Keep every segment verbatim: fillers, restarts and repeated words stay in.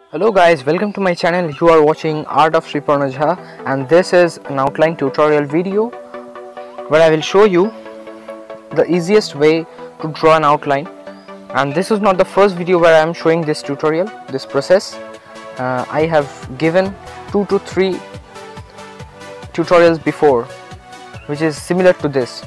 Hello guys, welcome to my channel. You are watching Art of Sriparna Jha, and this is an outline tutorial video where I will show you the easiest way to draw an outline. And this is not the first video where I am showing this tutorial, this process. uh, I have given two to three tutorials before which is similar to this.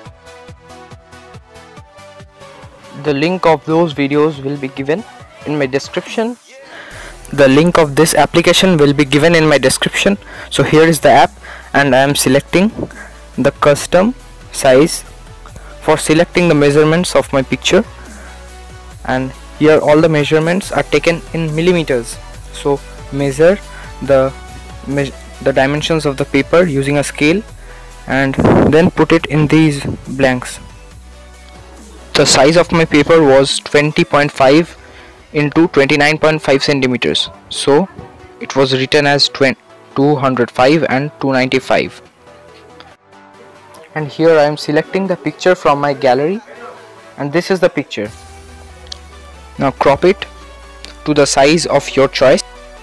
The link of those videos will be given in my description. The link of this application will be given in my description. So here is the app, and I am selecting the custom size for selecting the measurements of my picture, and here all the measurements are taken in millimeters. So measure the me the dimensions of the paper using a scale and then put it in these blanks. The size of my paper was twenty point five into twenty-nine point five centimeters, so it was written as two hundred five and two ninety-five. And here I am selecting the picture from my gallery, and this is the picture. Now crop it to the size of your choice.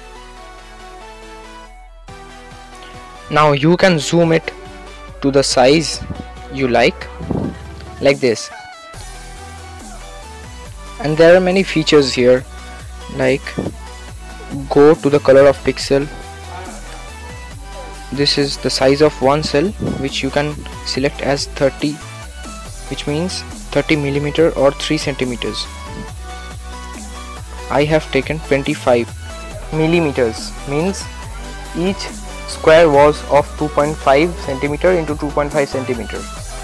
Now you can zoom it to the size you like, like this. And there are many features here, like go to the color of pixel. This is the size of one cell, which you can select as thirty, which means thirty millimeter or three centimeters. I have taken twenty-five millimeters, means each square was of two point five centimeter into two point five centimeter.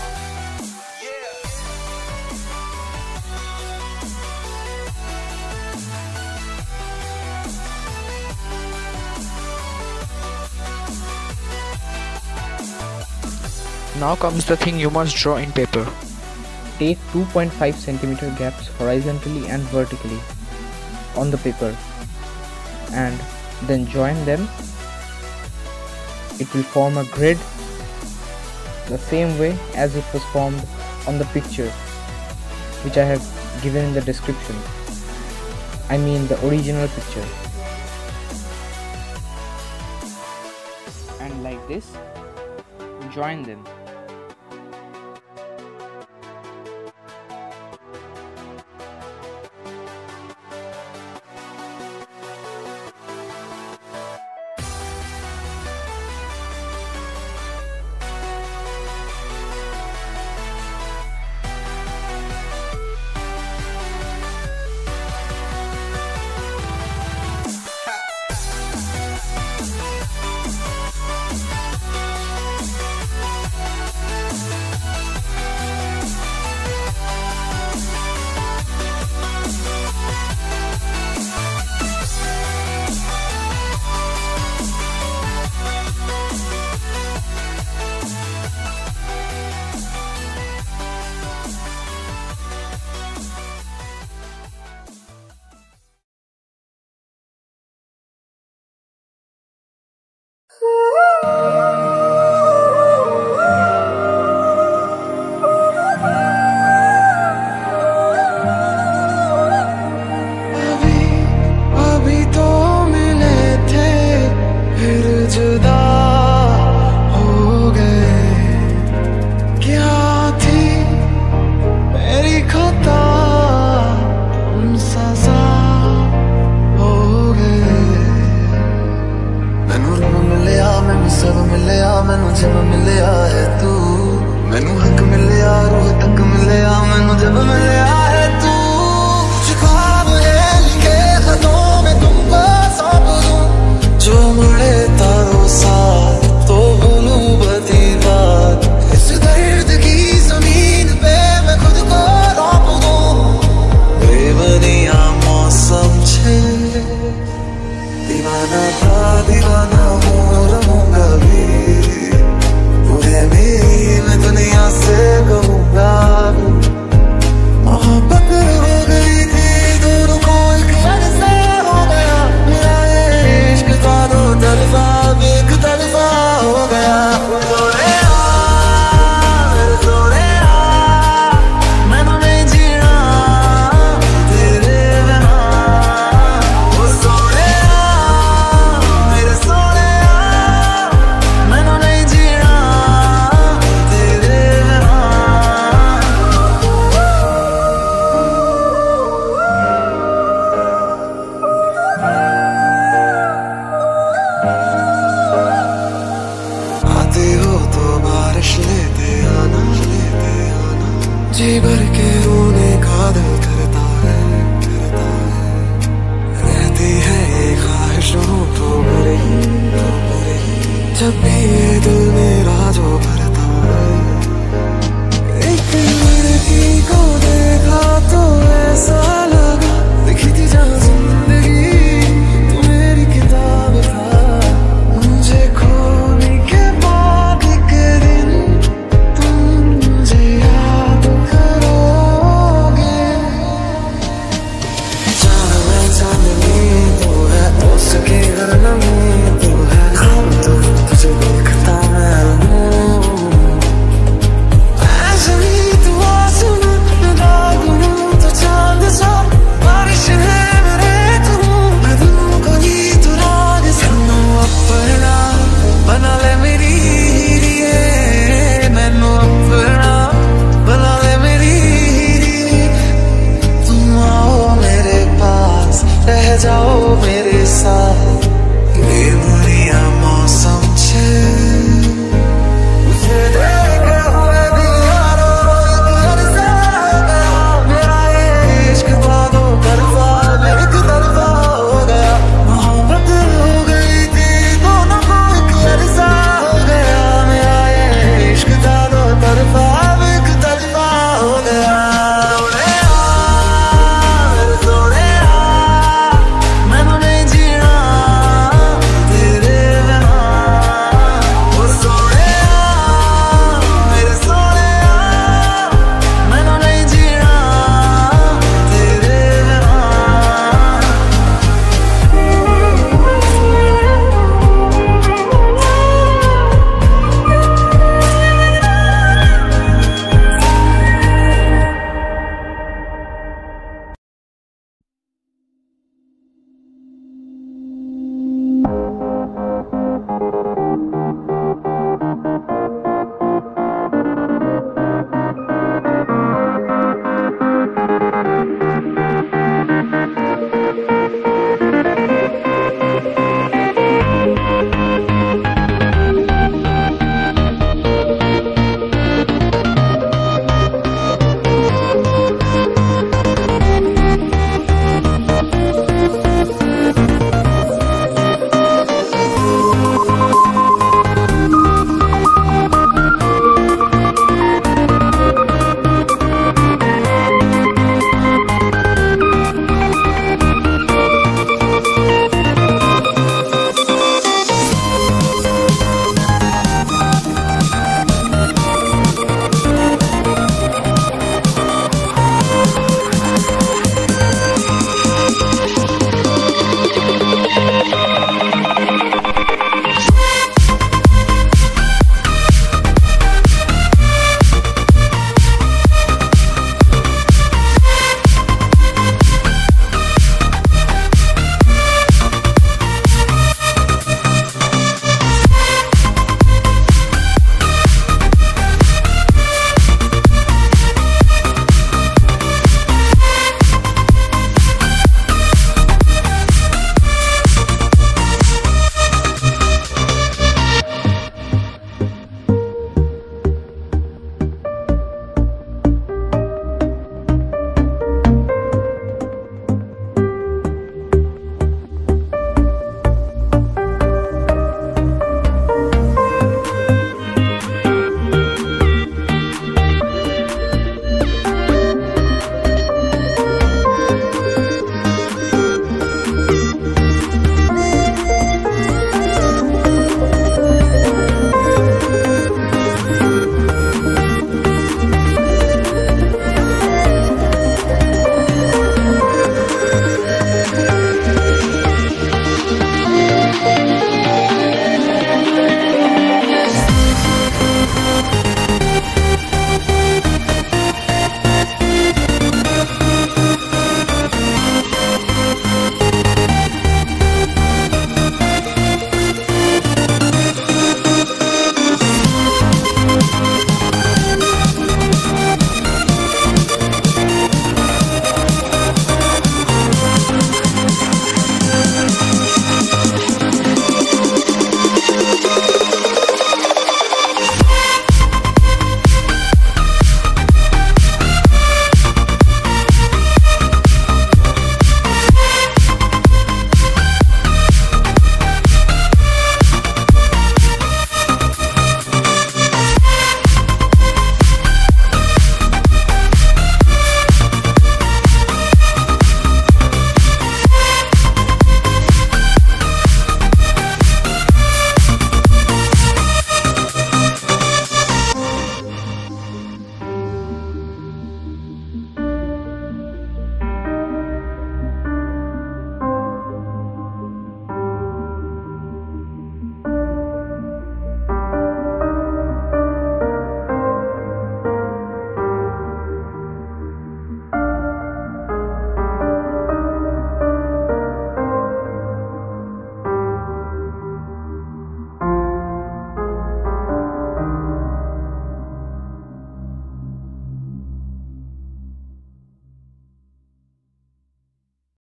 Now comes the thing you must draw in paper. Take two point five centimeter gaps horizontally and vertically on the paper, and then join them. It will form a grid the same way as it was formed on the picture, which I have given in the description. I mean the original picture. And like this, join them. जब भी ये दिल मेरा जो भरता है, एक लड़की को देखा तो ऐसा लगा लिखी थी जहाँ जिंदगी तो मेरी किताब था। मुझे खोने के बाद के दिन तुम मुझे याद करोगे। चांद में चांदनी तो है, उसके हर नमी तो है, हम तो तुझे देखता मैं हूँ। ऐसे ही तू आसमां में दागुनू तो चांद सा, बारिश है मेरे तू, मैं तुमको गीत राग सनू अपना बना ले मेरी हीरिए, मैनू अपना बना ले मेरी हीरिए। तुम आओ मेरे पास, रह जाओ मेरे साथ, ये